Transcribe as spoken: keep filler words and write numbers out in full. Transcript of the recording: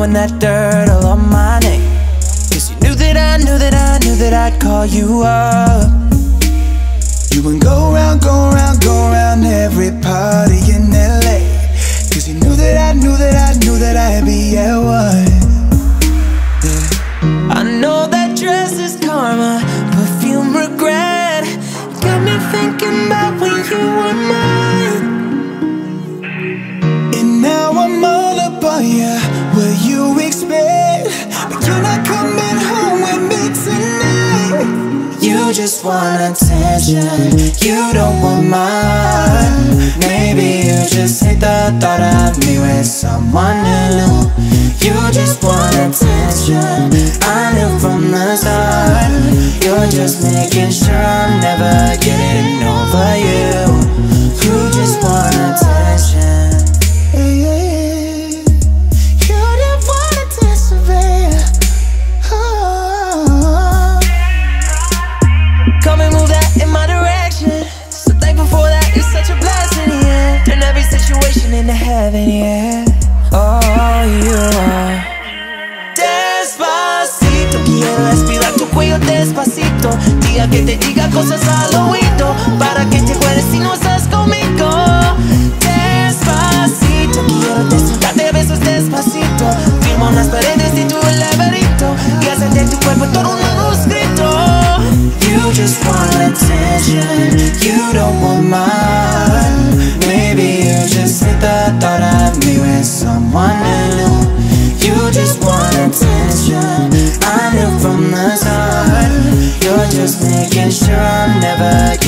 throwing that dirt all on my name. Cause you knew that I knew that I knew that I'd call you up. You would go round, go round, go round every party in L A. Cause you knew that I knew that I knew that I'd be at one. Yeah. I know that dress is karma, perfume regret. Got me thinking about when you were mine. And now I'm all up on ya, what you expect? But you're not coming home with me tonight. You just want attention, you don't want mine. Maybe you just hate the thought of me with someone new. You just want attention, I knew from the start. You're just making sure I'm never getting over you. You just want attention. Yeah, yeah, yeah. You don't want attention, babe. Oh. Come and move that in my direction. So thankful for that, it's such a blessing, yeah. Turn every situation into heaven, yeah. Oh, you are. Despacito, quiero respirar tu cuello despacito. Diga que te diga cosas al oído, para que te acuerdes si no estás conmigo. Despacito, quiero desnudarte a besos despacito. Firmo las paredes de tu laberinto y hacer de tu cuerpo todo un manuscrito. You just want attention, you don't want mine. Maybe you just hate the thought of me with someone new. You just want attention, I knew from the start. You're just making sure I'm never